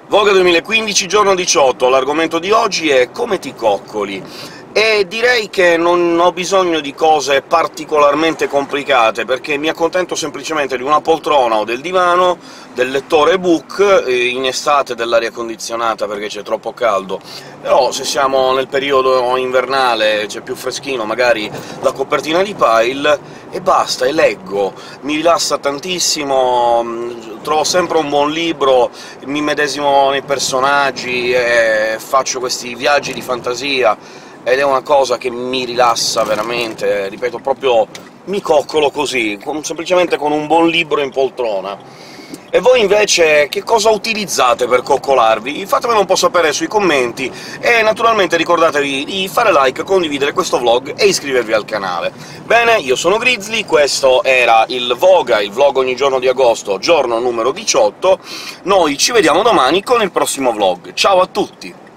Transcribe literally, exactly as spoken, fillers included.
Voga duemilaquindici, giorno diciotto, l'argomento di oggi è come ti coccoli, e direi che non ho bisogno di cose particolarmente complicate, perché mi accontento semplicemente di una poltrona o del divano, del lettore ebook, in estate dell'aria condizionata perché c'è troppo caldo, però se siamo nel periodo invernale, c'è più freschino, magari la copertina di Pile, e basta, e leggo. Mi rilassa tantissimo, trovo sempre un buon libro, mi medesimo nei personaggi e faccio questi viaggi di fantasia, ed è una cosa che mi rilassa veramente, ripeto, proprio mi coccolo così, con, semplicemente con un buon libro in poltrona. E voi invece che cosa utilizzate per coccolarvi? Fatemelo un po' sapere sui commenti, e naturalmente ricordatevi di fare like, condividere questo vlog e iscrivervi al canale. Bene, io sono Grizzly, questo era il Voga, il vlog ogni giorno di agosto, giorno numero diciotto, noi ci vediamo domani con il prossimo vlog. Ciao a tutti!